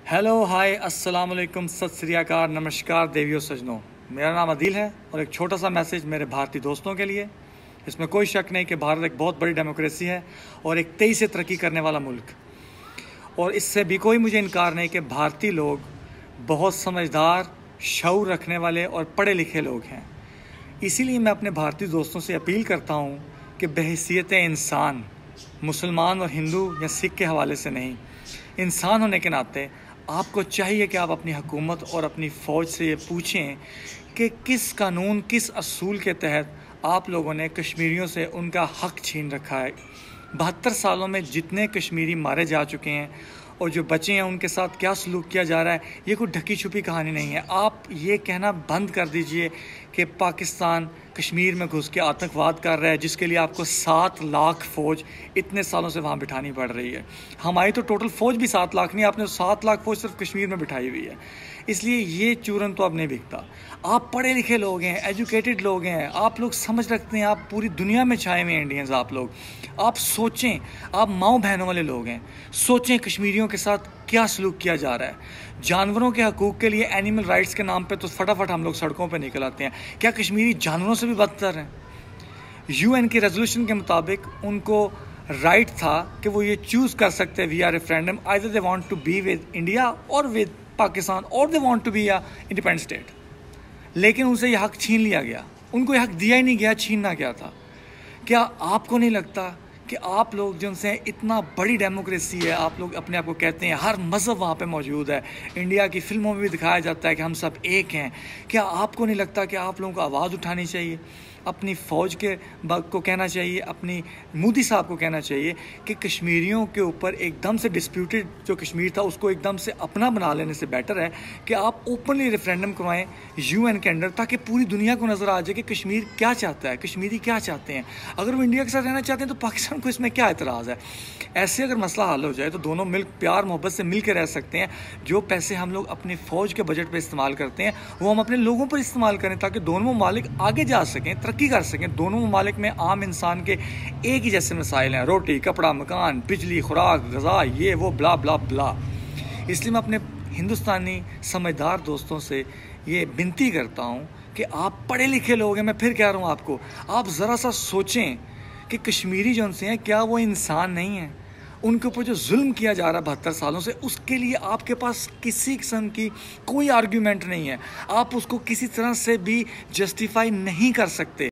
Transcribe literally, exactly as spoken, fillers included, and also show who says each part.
Speaker 1: Hello hi अस्सलाम वालेकुम सत श्री अकाल नमस्कार देवियों सजनों। मेरा नाम अदील है और एक छोटा सा मैसेज मेरे भारतीय दोस्तों के लिए। इसमें कोई शक नहीं कि भारत एक बहुत बड़ी डेमोक्रेसी है और एक तेज़ी से तरक्की करने वाला मुल्क, और इससे भी कोई मुझे इनकार नहीं कि भारतीय लोग बहुत समझदार, शऊर रखने वाले और पढ़े लिखे लोग हैं। इसीलिए मैं अपने भारतीय दोस्तों से अपील करता हूँ कि बहैसियत इंसान, मुसलमान और हिंदू या सिख के हवाले से नहीं, इंसान होने के नाते आपको चाहिए कि आप अपनी हुकूमत और अपनी फ़ौज से ये पूछें कि किस कानून, किस असूल के तहत आप लोगों ने कश्मीरियों से उनका हक़ छीन रखा है। बहत्तर सालों में जितने कश्मीरी मारे जा चुके हैं और जो बचे हैं उनके साथ क्या सलूक किया जा रहा है, ये कोई ढकी छुपी कहानी नहीं है। आप ये कहना बंद कर दीजिए कि पाकिस्तान कश्मीर में घुस के आतंकवाद कर रहा है, जिसके लिए आपको सात लाख फ़ौज इतने सालों से वहाँ बिठानी पड़ रही है। हमारी तो टोटल फ़ौज भी सात लाख नहीं, आपने सात लाख फ़ौज सिर्फ कश्मीर में बिठाई हुई है। इसलिए ये चूरन तो अब नहीं बिकता। आप पढ़े लिखे लोग हैं, एजुकेटेड लोग हैं, आप लोग समझ रखते हैं, आप पूरी दुनिया में छाए हुए इंडियंस आप लोग। आप सोचें, आप माओ बहनों वाले लोग हैं, सोचें कश्मीरियों के साथ क्या सलूक किया जा रहा है। जानवरों के हकूक़ के लिए, एनिमल राइट्स के नाम पे तो फटाफट हम लोग सड़कों पे निकल आते हैं। क्या कश्मीरी जानवरों से भी बदतर हैं? यूएन के रेजोल्यूशन के मुताबिक उनको राइट था कि वो ये चूज़ कर सकते हैं via referendum, either they want to be with India और विद पाकिस्तान और they want to be a independent state. लेकिन उनसे ये हक़ छीन लिया गया, उनको ये हक़ दिया ही नहीं गया, छीनना क्या था। क्या आपको नहीं लगता कि आप लोग जिनसे इतना बड़ी डेमोक्रेसी है, आप लोग अपने आप को कहते हैं, हर मज़हब वहाँ पे मौजूद है, इंडिया की फिल्मों में भी दिखाया जाता है कि हम सब एक हैं। क्या आपको नहीं लगता कि आप लोगों को आवाज़ उठानी चाहिए, अपनी फ़ौज के को कहना चाहिए, अपनी मोदी साहब को कहना चाहिए कि कश्मीरियों के ऊपर एकदम से डिस्प्यूटेड जो कश्मीर था उसको एकदम से अपना बना लेने से बेटर है कि आप ओपनली रेफरेंडम करवाएं यूएन के अंडर, ताकि पूरी दुनिया को नज़र आ जाए कि कश्मीर क्या चाहता है, कश्मीरी क्या चाहते हैं। अगर वो इंडिया के साथ रहना चाहते हैं तो पाकिस्तान को इसमें क्या एतराज़ है। ऐसे अगर मसला हल हो जाए तो दोनों मिल प्यार मोहब्बत से मिल के रह सकते हैं। जो पैसे हम लोग अपनी फ़ौज के बजट पर इस्तेमाल करते हैं वो हम अपने लोगों पर इस्तेमाल करें, ताकि दोनों ममालिक आगे जा सकें, तरक्की कर सकें। दोनों ममालिक में आम इंसान के एक ही जैसे मसाइल हैं, रोटी, कपड़ा, मकान, बिजली, खुराक, ग़िज़ा, ये वो ब्ला ब्ला ब्ला। इसलिए मैं अपने हिंदुस्तानी समझदार दोस्तों से ये विनती करता हूँ कि आप पढ़े लिखे लोग हैं, मैं फिर कह रहा हूँ आपको, आप ज़रा सा सोचें कि कश्मीरी जो उनसे हैं क्या वो इंसान नहीं हैं। उनके ऊपर जो जुल्म किया जा रहा है बहत्तर सालों से, उसके लिए आपके पास किसी किस्म की कोई आर्ग्यूमेंट नहीं है, आप उसको किसी तरह से भी जस्टिफाई नहीं कर सकते।